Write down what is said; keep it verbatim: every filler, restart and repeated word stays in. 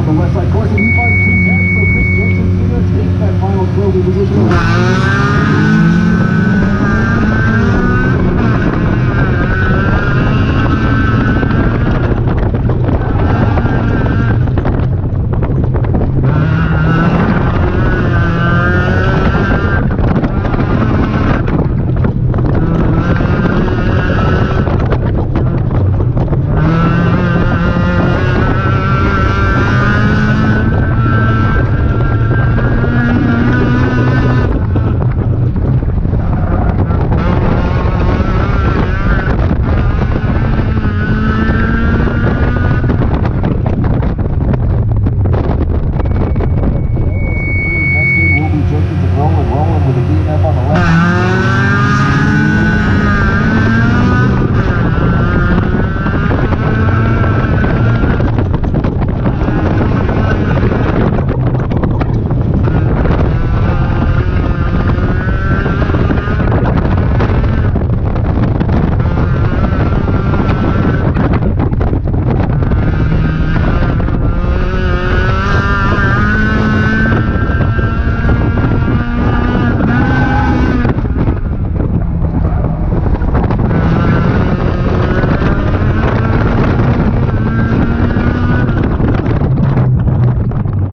the left side course, and he finds two tenths, so Chris Jensen Junior takes that final trophy position.